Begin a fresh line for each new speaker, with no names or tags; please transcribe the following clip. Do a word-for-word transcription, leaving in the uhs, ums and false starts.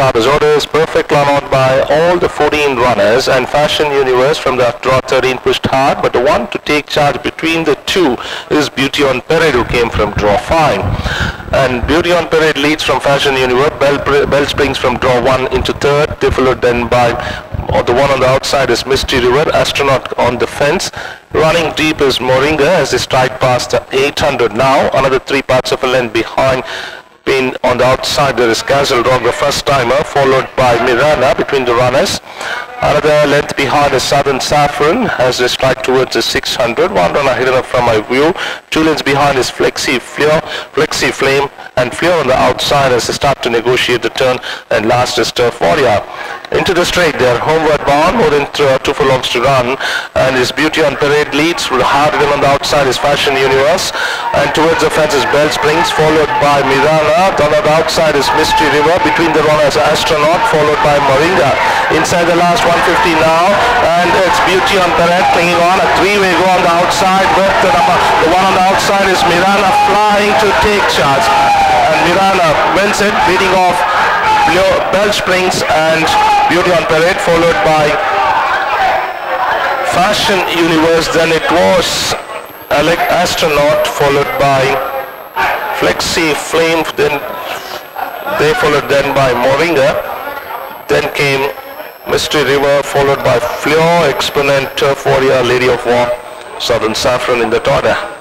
start as orders. Perfect run out by all the fourteen runners, and Fashion Universe from the draw thirteen pushed hard, but the one to take charge between the two is Beauty on Parade, who came from draw five. And Beauty on Parade leads from Fashion Universe. Bell, Bell Springs from draw one into third. They followed then by or the one on the outside is Misty River. Astronaut on the fence. Running deep is Moringa as they strike past the eight hundred now. Another three parts of a length behind. Pin on the outside there is Castle Rock, the first timer, followed by Mirana between the runners. Another length behind is Southern Saffron as they strike towards the six hundred. One runner hidden up from my view. Two lengths behind is Flexi Fleur, Flexi Flame, and Fleur on the outside as they start to negotiate the turn. And last is Turf Warrior. Into the straight, they are homeward bound, more than two furlongs to run. And his Beauty on Parade leads. Hard hidden on the outside is Fashion Universe. And towards the fence is Bell Springs, followed by Mirana. On the outside is Misty River. Between the runners, Astronaut, followed by Moringa. Inside the last one fifty now, and it's Beauty on Parade clinging on. A three-way go on the outside, but the, number, the one on the outside is Mirana flying to take charge. And Mirana wins it, beating off Bell Springs and Beauty on Parade, followed by Fashion Universe. Then it was Alec Astronaut, followed by Flexi Flame. Then they followed then by Moringa. Then came Mystery River, followed by Fleur, Exponent, Turf Warrior, Lady of War, Southern Saffron in that order.